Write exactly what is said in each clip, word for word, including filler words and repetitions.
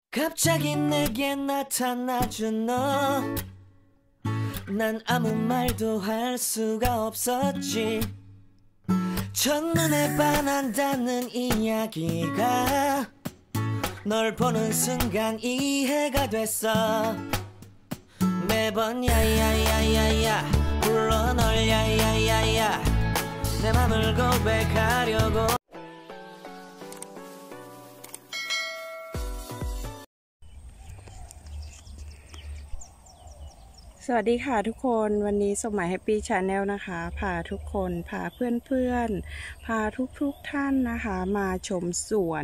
갑자기 내게 나타나준 너 난 아무 말도 할 수가 없었지 첫눈에 반한다는 이야기가 널 보는 순간 이해가 됐어 매번 야야야야야 불러 널 야야야야 내 맘을 고백하려고 สวัสดีค่ะทุกคนวันนี้สมัยแฮปปี้ชาแนลนะคะพาทุกคนพาเพื่อนๆพาทุกๆท่านนะคะมาชมสวน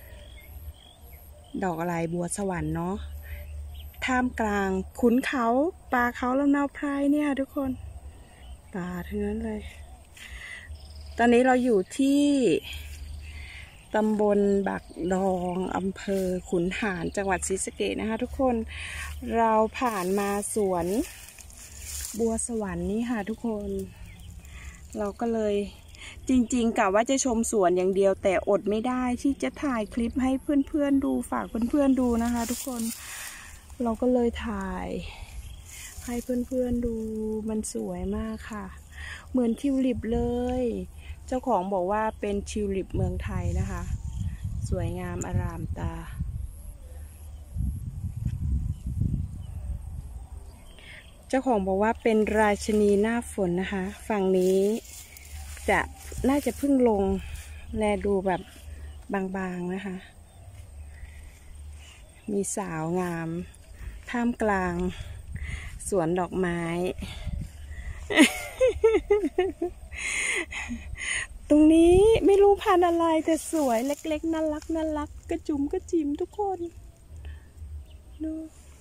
ดอกอะไรบัวสวรรค์เนาะท่ามกลางขุนเขาป่าเขาลำนาวไพรเนี่ยทุกคนป่าทั้งนั้นเลยตอนนี้เราอยู่ที่ตำบลบักดองอำเภอขุนหารจังหวัดศรีสะเกษนะคะทุกคนเราผ่านมาสวนบัวสวรรค์นี่ค่ะทุกคนเราก็เลยจริงๆกะว่าจะชมสวนอย่างเดียวแต่อดไม่ได้ที่จะถ่ายคลิปให้เพื่อนๆดูฝากเพื่อนๆดูนะคะทุกคนเราก็เลยถ่ายให้เพื่อนๆดูมันสวยมากค่ะเหมือนทิวลิปเลยเจ้าของบอกว่าเป็นทิวลิปเมืองไทยนะคะสวยงามอร่ามตาเจ้าของบอกว่าเป็นราชินีหน้าฝนนะคะฝั่งนี้จะน่าจะเพิ่งลงแลดูแบบบางๆนะคะมีสาวงามท่ามกลางสวนดอกไม้ ตรงนี้ไม่รู้พันธุ์อะไรแต่สวยเล็กๆน่ารักน่ารักกระจุ๋มกระจิ๋มทุกคนดู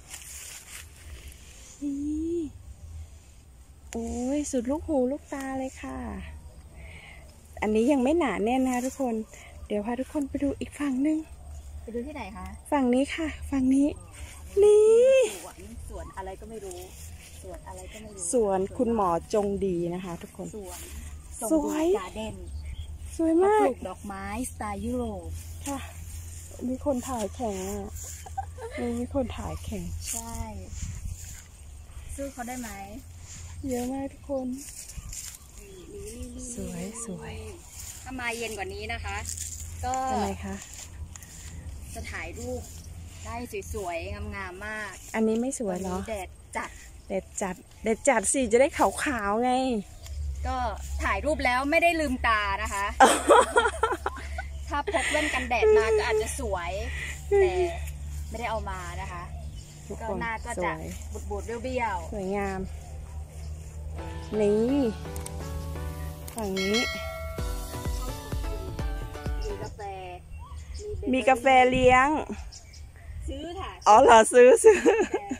นี่โอ้ยสุดลูกหูลูกตาเลยค่ะอันนี้ยังไม่หนาแน่นนะทุกคนเดี๋ยวพาทุกคนไปดูอีกฝั่งนึงไปดูที่ไหนคะฝั่งนี้ค่ะฝั่งนี้นี่สวนสวนอะไรก็ไม่รู้สวนอะไรก็ไม่รู้สวนคุณหมอจงดีนะคะทุกคนสวนสวยการ์เด้นสวยมากปลูกดอกไม้สไตล์ยุโรปค่ะมีคนถ่ายแข่งอ่ะมีคนถ่ายแข่งใช่ซื้อเขาได้ไหมเยอะมากทุกคนสวยสวยถ้ามาเย็นกว่านี้นะคะก็อะไรคะจะถ่ายรูปได้สวยๆงามๆมากอันนี้ไม่สวยเหรอแดดจัดแดดจัดแดดจัดสิจะได้ขาวๆไงก็ถ่ายรูปแล้วไม่ได้ลืมตานะคะ ถ้าพกแว่นกันแดดมาก็อาจจะสวยแต่ไม่ได้เอามานะคะก็หน้าก็จะบูดๆเบี้ยวๆสวยงามนี่ฝั่งนี้มีกาแฟมีกาแฟเลี้ยงซื้อค่ะอ๋อเหรอซื้อซื้อ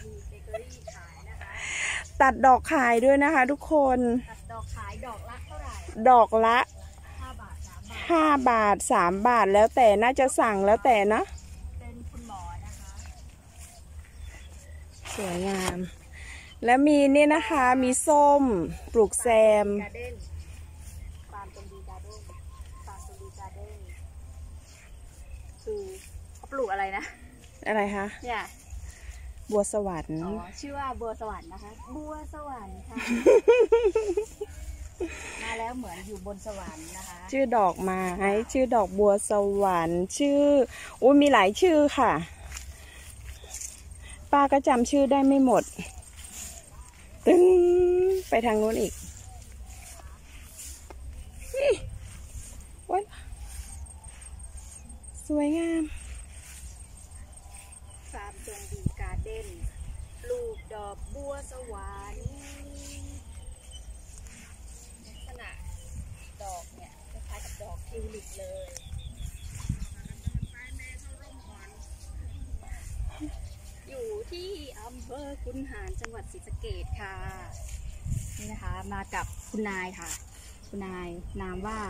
ตัดดอกขายด้วยนะคะทุกคนตัดดอกขายดอกละเท่าไหร่ดอกละห้าบาทสามบาทห้าบาทสามบาทแล้วแต่น่าจะสั่งแล้วแต่นะเป็นคุณหมอนะคะสวยงามแล้วมีนี่นะคะมีส้มปลูกแซมการ์เด้นฟาร์มตรงดีการ์เด้นฟาร์มตรงดีการ์เด้นคือเขาปลูกอะไรนะอะไรคะเนี่ยบัวสวรรค์อ๋อชื่อว่าบัวสวรรค์นะคะบัวสวรรค์ค่ะมาแล้วเหมือนอยู่บนสวรรค์นะคะชื่อดอกไม้ชื่อดอกบัวสวรรค์ชื่ออุ้ยมีหลายชื่อค่ะป้าก็จำชื่อได้ไม่หมดตึ้งไปทางโน้นอีกนี่ว้าสวยงามฟาร์มตรงดีการ์เด้นปลูกดอกบัวสวรรค์ลักษณะดอกเนี่ยคล้ายกับดอกทิวลิปเลยอยู่ที่อำเภอขุนหารจังหวัดศรีสะเกษค่ะนี่นะคะมากับคุณนายค่ะคุณนายนามว่า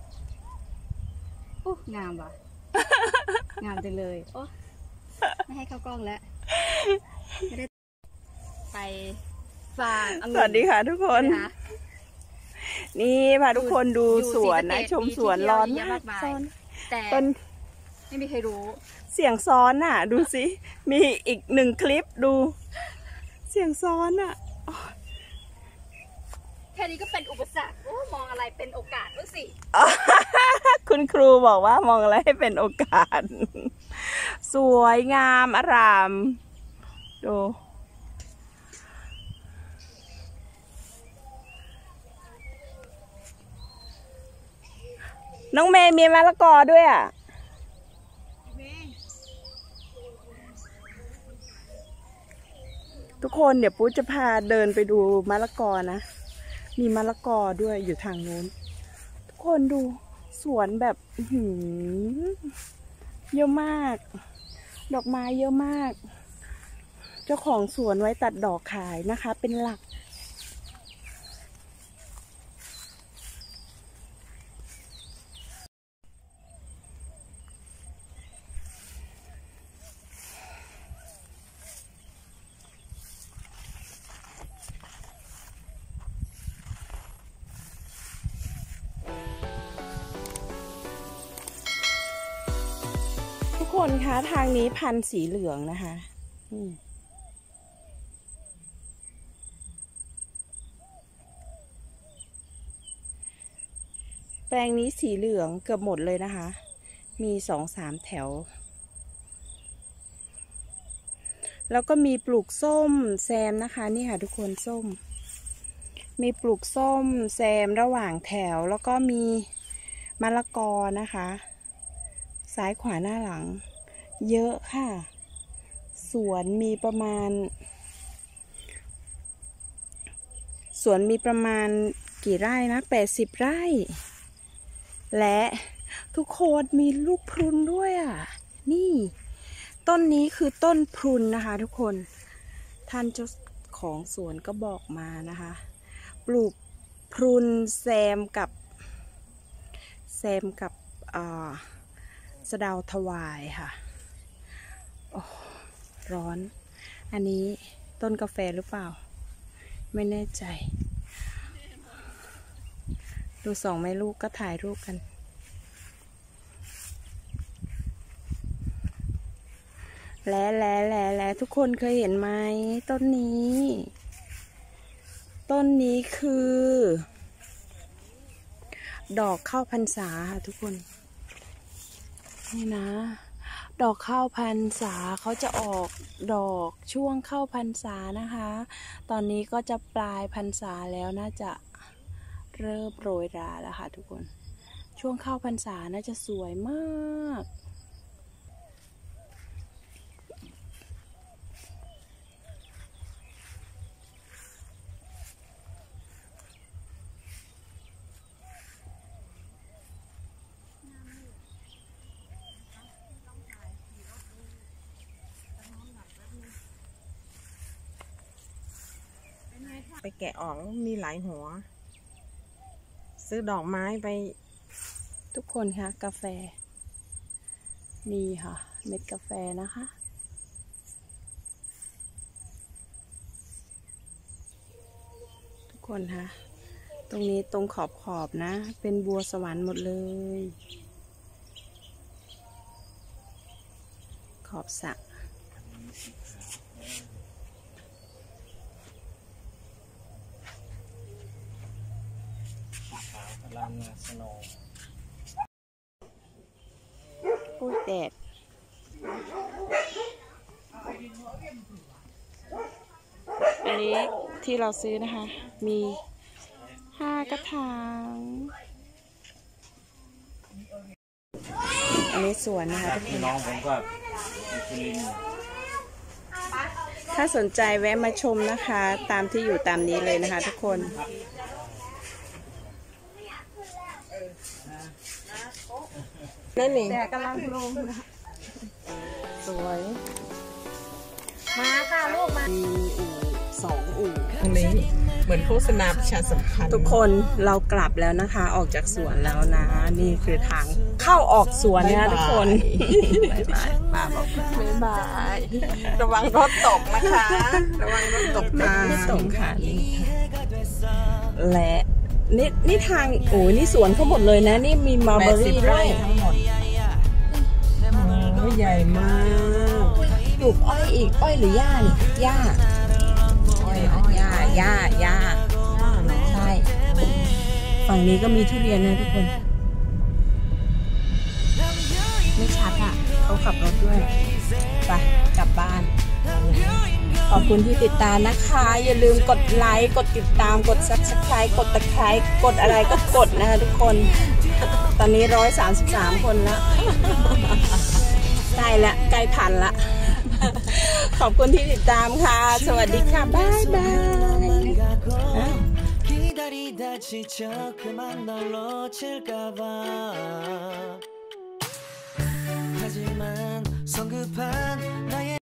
โอ้งามว่ะ งามจังเลยโอ้ไม่ให้เข้ากล้องแล้วไม่ได้ไปฟาร์มสวัสดีค่ะทุกคนนี่พาทุกคนดูสวนนะชมสวนร้อนมากแต่ต้นไม่มีใครรู้เสียงซ้อนอ่ะดูสิมีอีกหนึ่งคลิปดูเสียงซ้อนอ่ะแค่นี้ก็เป็นอุปสรรคโอ้มองอะไรเป็นโอกาสบ้างสิคุณครูบอกว่ามองอะไรให้เป็นโอกาสสวยงามอร่ามดูน้องเมย์มีมะละกอด้วยอ่ะทุกคนเดี๋ยวปุ๊จะพาเดินไปดูมะละกอนะมีมะละกอด้วยอยู่ทางนู้นทุกคนดูสวนแบบหืมเยอะมากดอกไม้เยอะมากเจ้าของสวนไว้ตัดดอกขายนะคะเป็นหลักทุกคนคะทางนี้พันธุ์สีเหลืองนะคะแปลงนี้สีเหลืองเกือบหมดเลยนะคะมีสองสามแถวแล้วก็มีปลูกส้มแซมนะคะนี่ค่ะทุกคนส้มมีปลูกส้มแซมระหว่างแถวแล้วก็มีมะละกอนะคะซ้ายขวาหน้าหลังเยอะค่ะสวนมีประมาณสวนมีประมาณกี่ไร่นะแปดสิบไร่และทุกคนมีลูกพรุนด้วยอ่ะนี่ต้นนี้คือต้นพรุนนะคะทุกคนท่านเจ้าของสวนก็บอกมานะคะปลูกพรุนแซมกับแซมกับอ่าสะเดาถวายค่ะโอ้ร้อนอันนี้ต้นกาแฟหรือเปล่าไม่แน่ใจดูสองแม่ลูกก็ถ่ายรูปกันและและและและทุกคนเคยเห็นไหมต้นนี้ต้นนี้คือดอกข้าวพรรษาค่ะทุกคนนี่นะดอกข้าวพรรษาเขาจะออกดอกช่วงเข้าพรรษานะคะตอนนี้ก็จะปลายพรรษาแล้วน่าจะเริ่มโรยราแล้วค่ะทุกคนช่วงเข้าพรรษาน่าจะสวยมากไปแกะออกมีหลายหัวซื้อดอกไม้ไปทุกคนคะกาแฟนี่ค่ะเม็ดกาแฟนะคะทุกคนคะตรงนี้ตรงขอบขอบนะเป็นบัวสวรรค์หมดเลยขอบสระพูดแดดอันนี้ที่เราซื้อนะคะมีห้ากระถางอันนี้สวนนะคะทุกคนน้องผมก็ถ้าสนใจแวะมาชมนะคะตามที่อยู่ตามนี้เลยนะคะทุกคนนั่นเองแต่กำลังลงนะสวยมาค่ะลูกมามีอู่สองอู่ตรงนี้เหมือนโฆษณาประชาสัมพันธ์ทุกคนเรากลับแล้วนะคะออกจากสวนแล้วนะนี่คือทางเข้าออกสวนนะทุกคนบ๊ายบายป้าบอกบ๊ายบายระวังรถตกนะคะระวังรถตกนะไม่ตกค่ะและนี่นี่ทางโอ้ยนี่สวนเขาหมดเลยนะนี่มีมาร์เบอรี่ด้วยทั้งหมดใหญ่มากปลูกอ้อยอีกอ้อยหรือหญ้านี่หญ้าอ้อยหญ้าหญ้าหญ้าใช่ฝั่งนี้ก็มีทุเรียนนะทุกคนไม่ชัดอ่ะเขาขับรถด้วยไปกลับบ้านขอบคุณที่ติดตามนะคะอย่าลืมกดไลค์กดติดตามกด ซับสไครบ์ กดตะไคร้กดอะไรก็กดนะคะทุกคนตอนนี้ร้อยสามสิบสามคนแล้วใกล้ละใกล้พันละขอบคุณที่ติดตามค่ะสวัสดีค่ะบ๊ายบาย